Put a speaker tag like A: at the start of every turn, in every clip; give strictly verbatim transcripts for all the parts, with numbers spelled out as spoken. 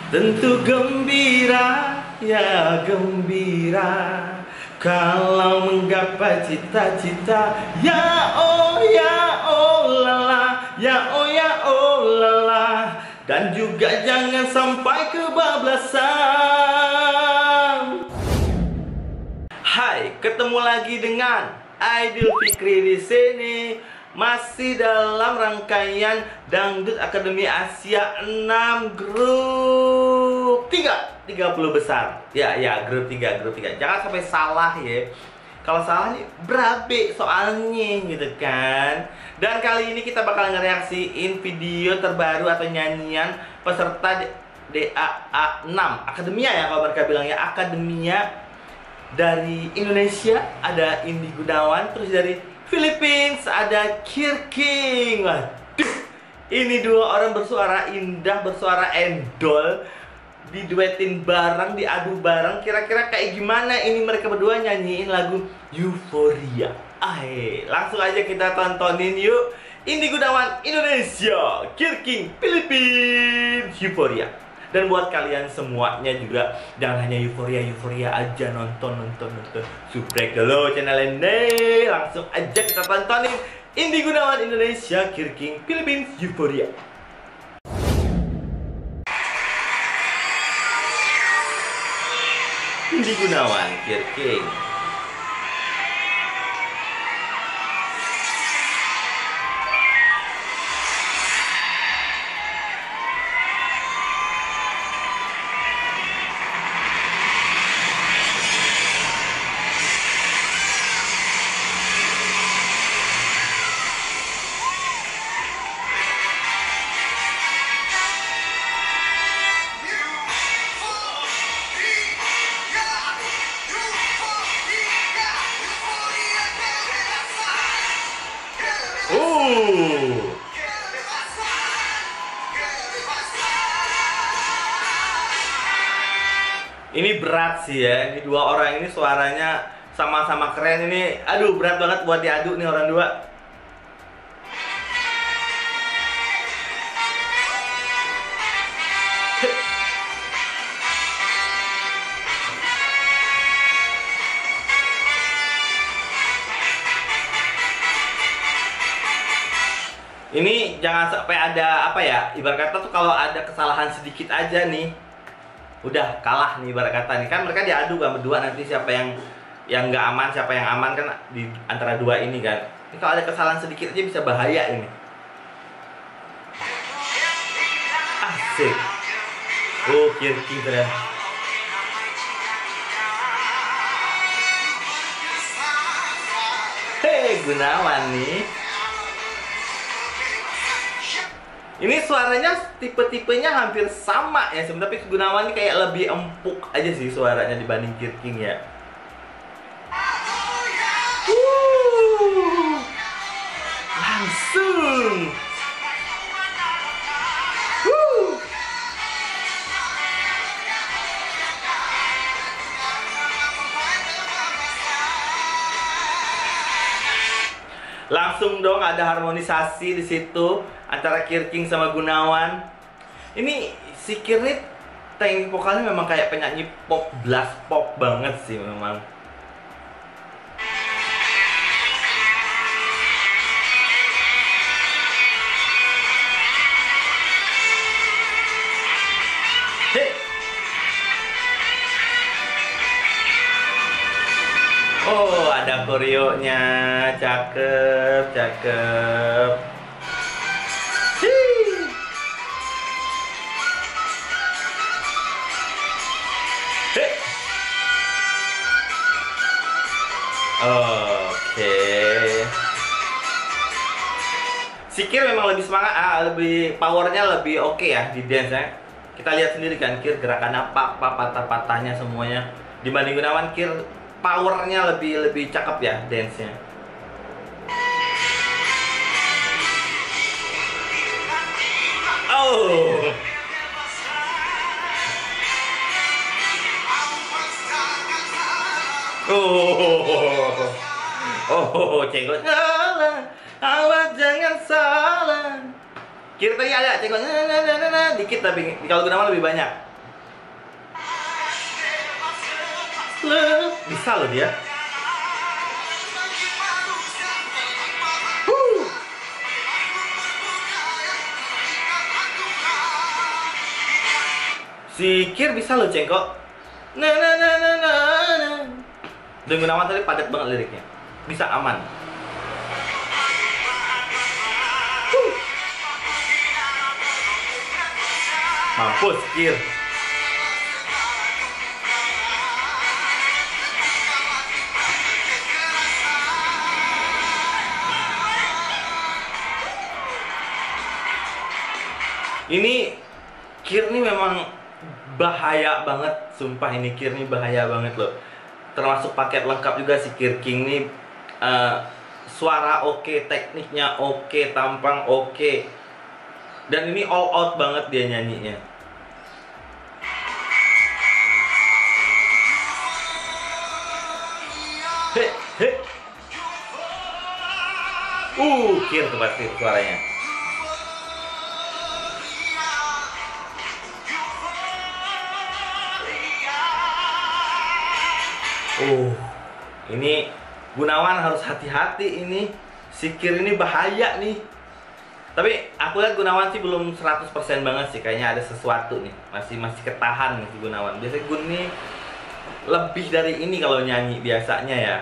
A: Tentu gembira, ya gembira kalau menggapai cita-cita. Ya oh ya oh lala, ya oh ya oh lala. Dan juga jangan sampai kebablasan. Hai, ketemu lagi dengan Aidil Fikri di sini. Masih dalam rangkaian Dangdut Akademi Asia enam grup tiga, tiga puluh besar. Ya, ya, grup tiga, grup tiga. Jangan sampai salah ya. Kalau salah nih berabe soalnya gitu kan. Dan kali ini kita bakal ngereaksiin video terbaru atau nyanyian peserta D A A enam Akademia ya, kalau mereka bilangnya Akademia. Dari Indonesia ada Indi Gunawan, terus dari Philippines ada Kirking. Waduh, ini dua orang bersuara indah, bersuara endol, diduetin bareng, diadu bareng. Kira-kira kayak gimana ini mereka berdua nyanyiin lagu Euphoria? Ayo, langsung aja kita tontonin yuk. Indi Gunawan Indonesia, Kirking Philippines, Euphoria. Dan buat kalian semuanya juga, jangan hanya euforia euforia aja, nonton nonton nonton. Subscribe dulu channel ini, langsung aja kita tontonin Indi Gunawan Indonesia, Kirking Philippines, Euphoria. Indi Gunawan, Kirking. Ini berat sih ya, ini dua orang ini suaranya sama-sama keren ini. Aduh, berat banget buat diadu nih orang dua. Ini jangan sampai ada apa ya, ibarat kata tuh kalau ada kesalahan sedikit aja nih, udah kalah nih ibarat kata nih. Kan mereka diadu kan berdua, nanti siapa yang yang nggak aman, siapa yang aman kan di antara dua ini kan. Ini kalau ada kesalahan sedikit aja bisa bahaya ini. Asik. Oh, Kirking keren. Hei, Gunawan nih. Ini suaranya tipe-tipenya hampir sama ya sebenarnya, tapi Gunawan ini kayak lebih empuk aja sih suaranya dibanding Kirking ya. Uh, langsung. Uh. Langsung dong ada harmonisasi di situ antara Kirking sama Gunawan. Ini si Kirnit teknik vokalnya memang kayak penyanyi pop, blast pop banget sih memang. Hey. Oh, ada koreonya, cakep, cakep. Oke. Si Kir memang lebih semangat, ah, lebih powernya lebih oke ya di dance ya. Kita lihat sendiri kan Kir gerakan apa, apa patah-patahnya semuanya. Dibanding Gunawan, Kir powernya lebih lebih cakep ya dance-nya. Oh. Oh, oh, oh, cenggot. Salah, awas jangan salah. Kira tadi ada cenggot, nah, nah, nah, nah, dikit tapi kalau Gunawan lebih banyak. Le, bisa loh dia. Huh. Si Kir bisa loh cengkok. Nah nah nah nah nah nah. Dan Gunawan tadi padat banget liriknya. Bisa aman. Huh. Mampus Kir. Ini Kir ini memang bahaya banget, sumpah ini Kir ini bahaya banget loh. Termasuk paket lengkap juga si Kir King ini. uh, Suara oke, okay, tekniknya oke, okay, tampang oke, okay. Dan ini all out banget dia nyanyinya. He he. Uh, Kir tuh pasti suaranya. Uh, ini Gunawan harus hati-hati ini. Si Kir ini bahaya nih. Tapi aku lihat Gunawan sih belum seratus persen banget sih. Kayaknya ada sesuatu nih. Masih masih ketahan nih si Gunawan. Biasanya Gun nih lebih dari ini kalau nyanyi biasanya ya.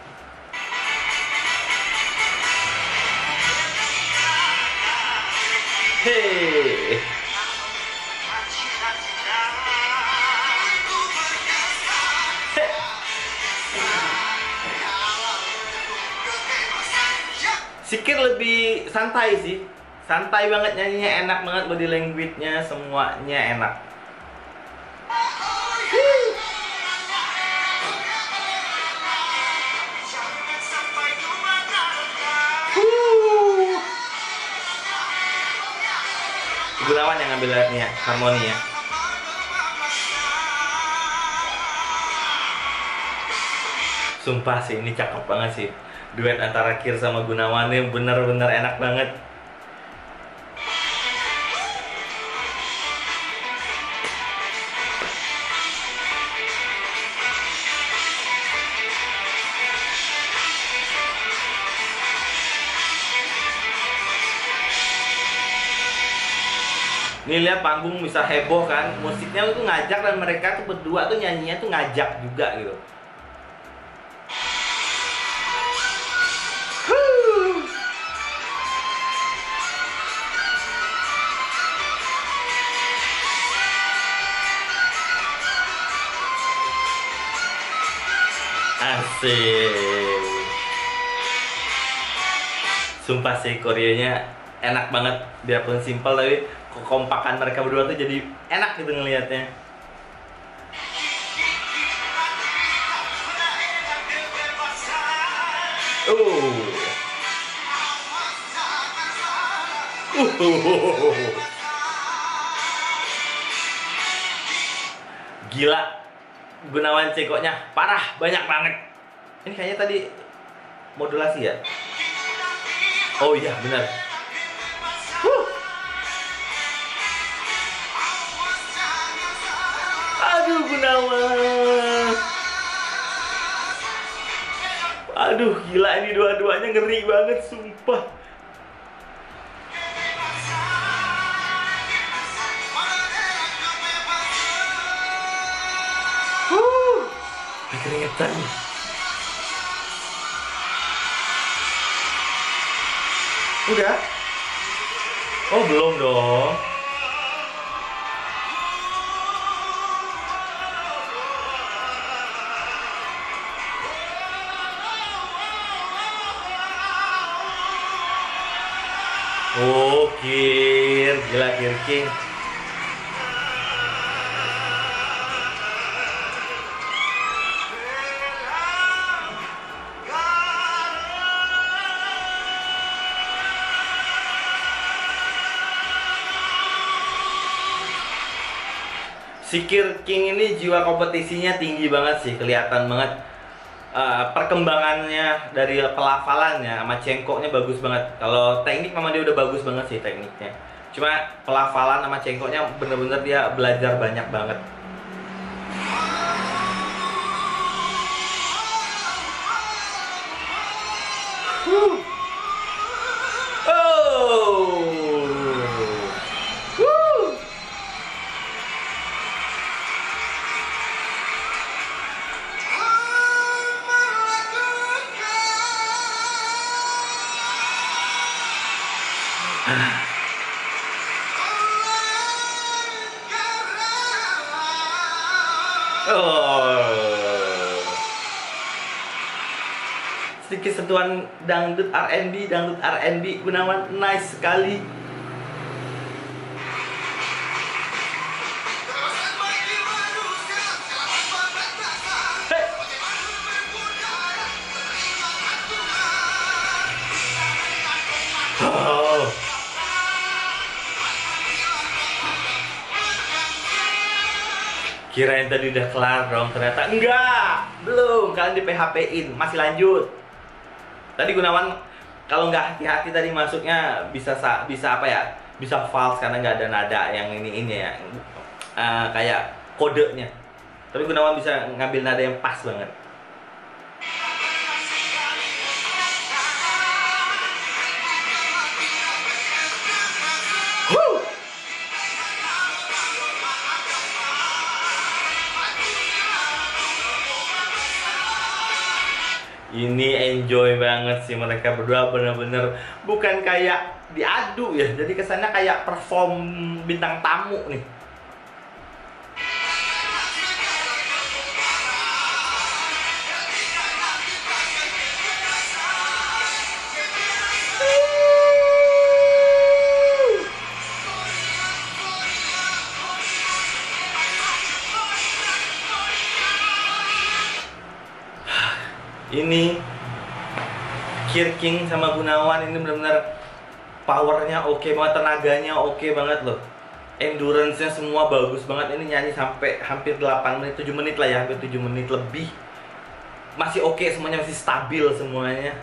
A: Hei. Si Kir lebih santai sih. Santai banget nyanyinya, enak banget, body language-nya semuanya enak. Gunawan yang ngambil nih ya, harmoni ya. Sumpah sih ini cakep banget sih. Duet antara Kir sama Gunawan ini bener-bener enak banget. Nih lihat panggung bisa heboh kan, musiknya tuh ngajak dan mereka tuh berdua tuh nyanyinya tuh ngajak juga gitu. Asik. Sumpah sih koreonya enak banget, biarpun simpel tapi kekompakan mereka berdua tuh jadi enak gitu ngelihatnya. Uh. Uh. Gila. Gunawan cekoknya parah, banyak banget. Ini kayaknya tadi modulasi ya? Oh iya, benar. Huh. Aduh, Gunawan. Aduh, gila ini dua-duanya ngeri banget, sumpah. Huh. Keringetan nih. Udah? Oh, belum dong. Oh, Kir, gila Kir King. Si Kir King ini jiwa kompetisinya tinggi banget sih, kelihatan banget. Uh, perkembangannya dari pelafalannya sama cengkoknya bagus banget. Kalau teknik memang dia udah bagus banget sih tekniknya. Cuma pelafalan sama cengkoknya bener-bener dia belajar banyak banget. Oh. Sedikit sentuhan dangdut R and B, dangdut R and B Gunawan, nice sekali. Oh. Kirain tadi udah kelar dong, ternyata enggak, belum. Kalian di P H P-in, masih lanjut. Tadi Gunawan kalau nggak hati-hati tadi masuknya bisa bisa apa ya? Bisa false karena nggak ada nada yang ini ini ya, uh, kayak kodenya. Tapi Gunawan bisa ngambil nada yang pas banget. Huh. Ini enjoy banget sih mereka berdua, bener-bener bukan kayak diadu ya, jadi kesannya kayak perform bintang tamu nih. Ini Kirking sama Gunawan ini benar-benar powernya oke banget, tenaganya oke banget loh, endurance-nya semua bagus banget. Ini nyanyi sampai hampir delapan menit, tujuh menit lah ya, hampir tujuh menit lebih. Masih oke semuanya, masih stabil semuanya.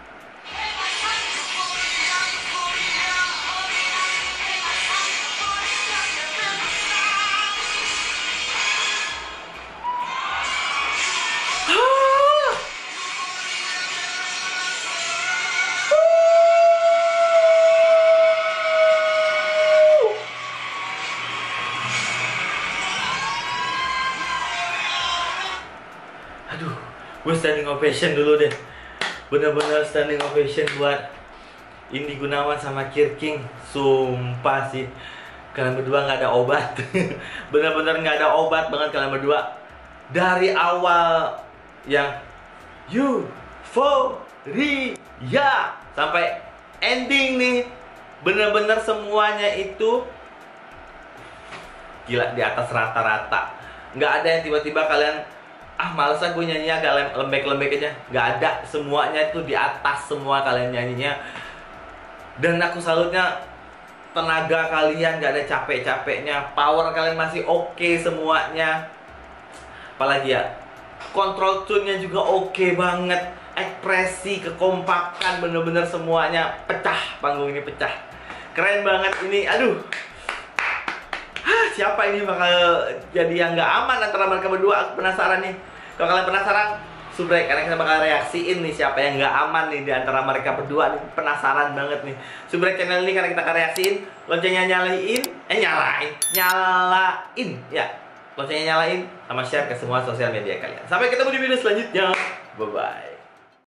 A: Aduh, gue standing ovation dulu deh. Bener-bener standing ovation buat Indi Gunawan sama Kirking. Sumpah sih, kalian berdua nggak ada obat. Bener-bener nggak ada obat banget kalian berdua. Dari awal yang euforia sampai ending nih, bener-bener semuanya itu gila, di atas rata-rata. Nggak ada yang tiba-tiba kalian ah males ah gue nyanyi agak lembek-lembek aja, nggak ada. Semuanya itu di atas semua kalian nyanyinya, dan aku salutnya tenaga kalian nggak ada capek-capeknya, power kalian masih oke semuanya. Apalagi ya, control tune-nya juga oke banget, ekspresi, kekompakan, bener-bener semuanya pecah, panggung ini pecah, keren banget ini. Aduh, Hah, siapa ini bakal jadi yang nggak aman antara mereka berdua? Aku penasaran nih. Kalau kalian penasaran, subrek, karena kita bakal reaksiin nih siapa yang nggak aman nih di antara mereka berdua nih. Penasaran banget nih. Subrek channel ini karena kita akan reaksiin. Loncengnya nyalain, eh nyalain, nyalain, ya. Loncengnya nyalain, sama share ke semua sosial media kalian. Sampai ketemu di video selanjutnya. Bye bye.